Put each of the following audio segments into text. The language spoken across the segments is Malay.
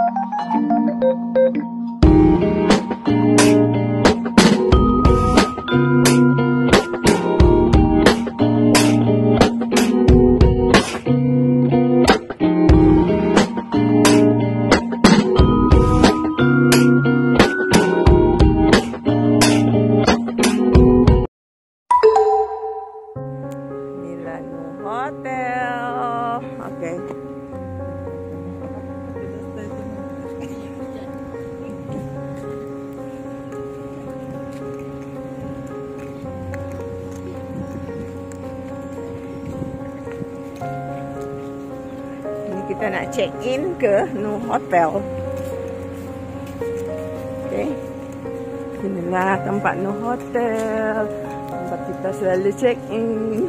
Hotel. Oke. Ini kita nak check in ke Nu Hotel. Oke. Inilah tempat Nu Hotel. Tempat kita selalu check in.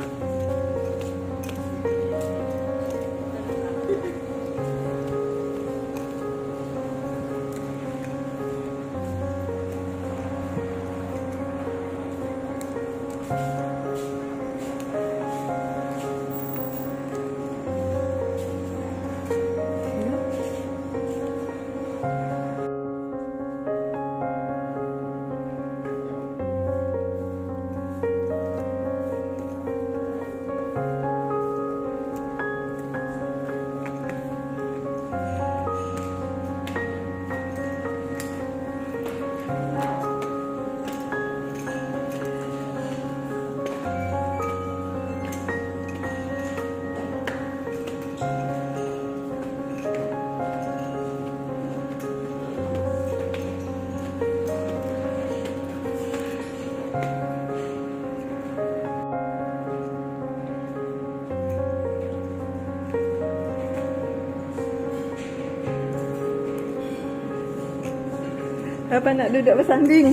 Apa nak duduk bersanding?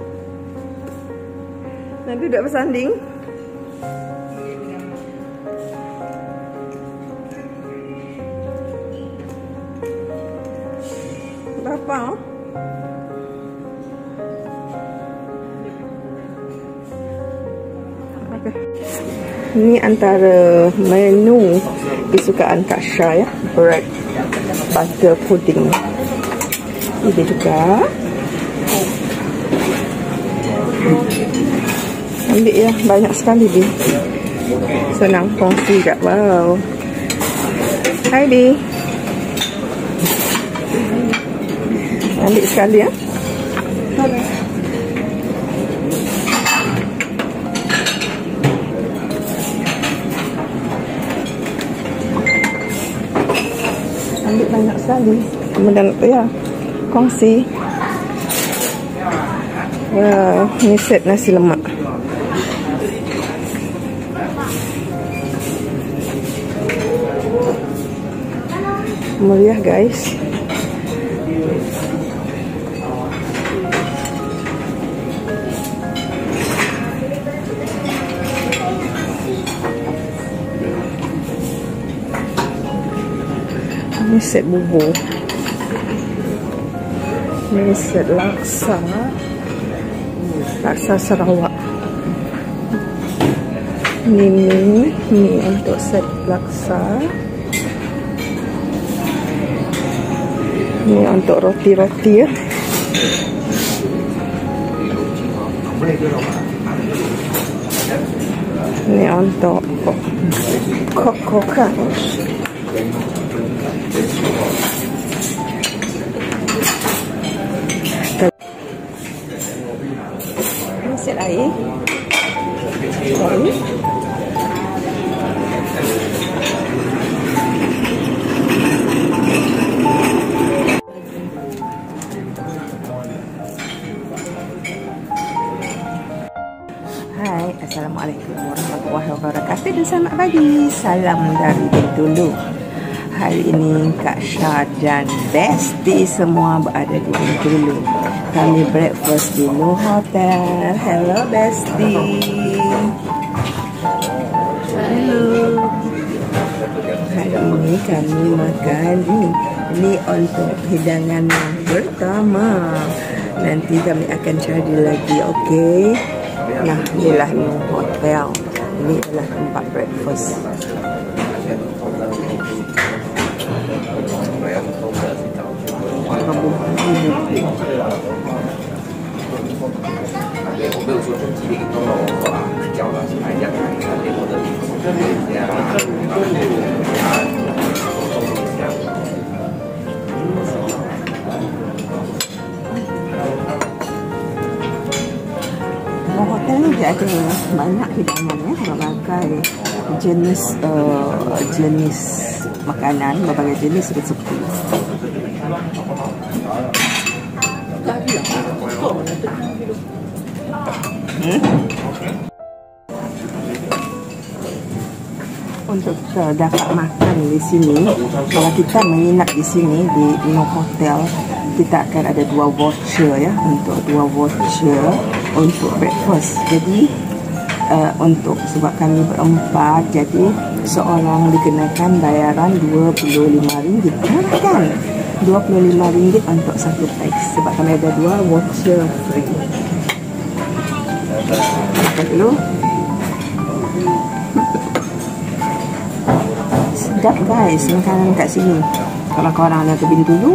Nak duduk bersanding? Berapa? Okay. Ini antara menu kesukaan Kak Syah ya. Bread butter pudding. Ini juga. Ambil ya, banyak sekali dia. Senang kongsi kat. Wow. Hai Di. Ambil sekali ya. Ambil banyak sekali. Kemudian ya, kongsi. Wow, ini set nasi lemak. Meriah guys. Ini set bubur. Ini set laksa. Laksa Sarawak. Ini untuk set laksa. Ini untuk roti-roti ya. Ini untuk kokokan. Ini set air. Hai, Assalamualaikum warahmatullahi wabarakatuh dan selamat pagi. Salam dari Bintulu. Hari ini Kak Syah dan Besti semua berada di Bintulu. Kami breakfast di Nu Hotel. Hello Besti. Hello. Hari ini kami makan ini untuk hidangan yang pertama. Nanti kami akan cari lagi, okey? Nah, inilah Nu Hotel. Ini adalah tempat breakfast. dia ada banyak hidangan ya, berbagai jenis makanan, berbagai jenis resepi. Untuk dapat makan di sini, kalau kita menginap di sini di Inno Hotel, kita akan ada 2 voucher ya, untuk 2 voucher untuk breakfast. Jadi untuk sebab kami berempat, jadi seorang dikenakan bayaran RM25 kan, RM25 untuk satu pax, sebab kami ada 2 voucher free. Makan dulu. Sedap guys makanan kat sini. Kalau korang ada ke Bintulu,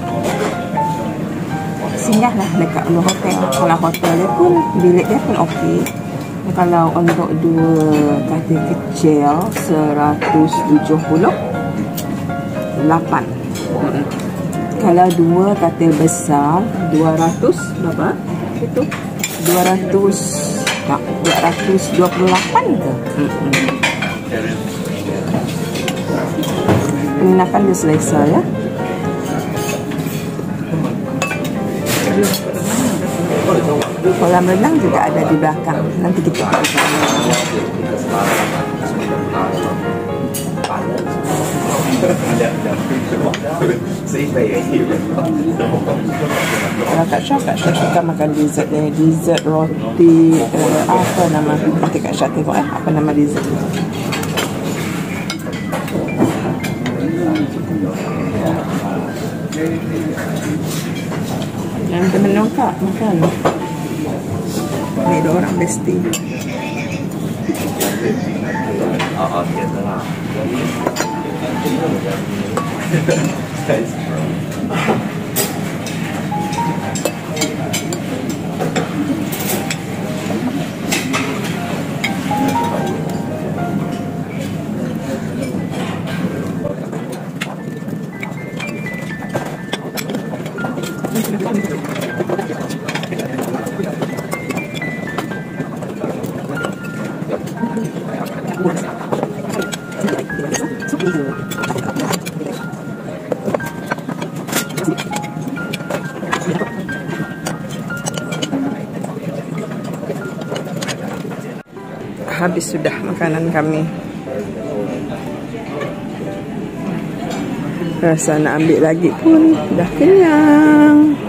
singgahlah dekat Inno Hotel. Kalau hotel dia pun, bilik dia pun okey. Kalau untuk 2 katil kecil 178. Kalau 2 katil besar 200 berapa? Itu 228 ke? Penginapan dah selesai ya. Kolam renang juga ada di belakang. Nanti kita kalau Kak Syah suka makan dessert ni, dessert roti apa nama? Okey Kak Syah tengok apa nama dessert. Yang temen Kak makan. Ni ada orang besti. Habis sudah makanan kami. Rasa nak ambil lagi pun dah kenyang.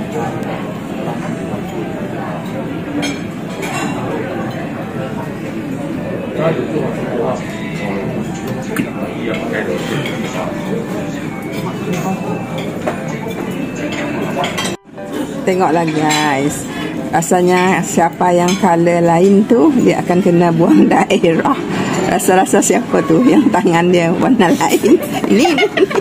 Tengoklah guys, rasanya siapa yang color lain tu dia akan kena buang daerah. Rasa-rasa siapa tu yang tangan dia warna lain. Ini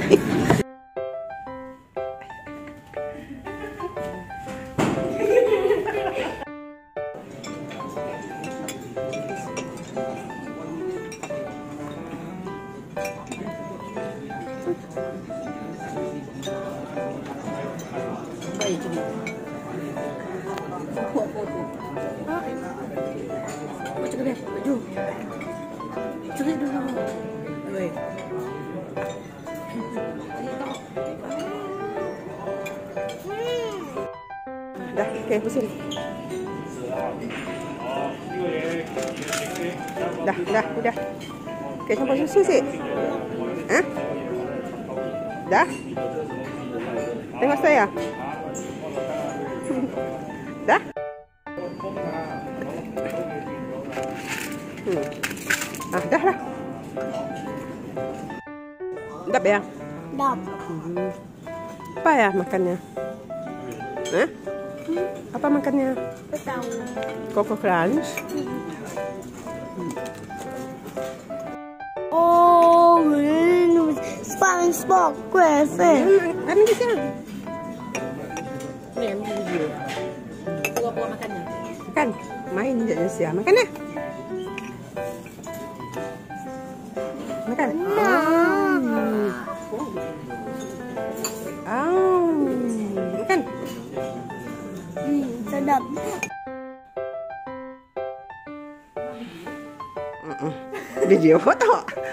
dah, okey, pusing. Dah. Okey, campur susu sikit. Ha? Dah? Tengok saya. Dah? Dah lah. Sedap ya? Sedap. Apa ya makannya? Apa makannya? Tak tahu. Coco Crunch. Oh, SpongeBob SquarePants. Ambil di sini. Ni yang video. Buat makannya. Makan. Main je Sia. Makan ya. Makan. Makan. Sedap. video foto.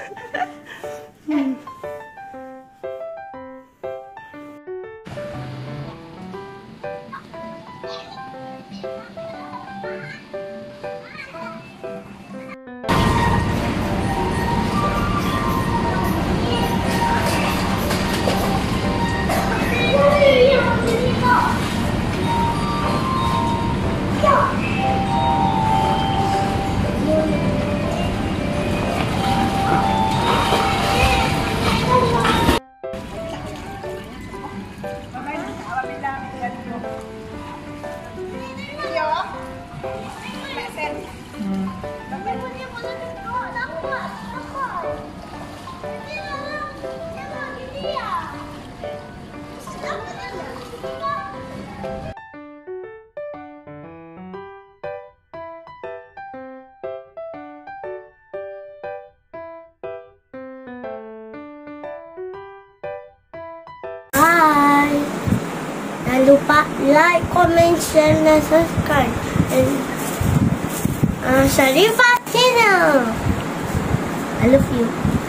Bye. Jangan lupa like, comment, share, dan subscribe. Sharifah Channel. I love you.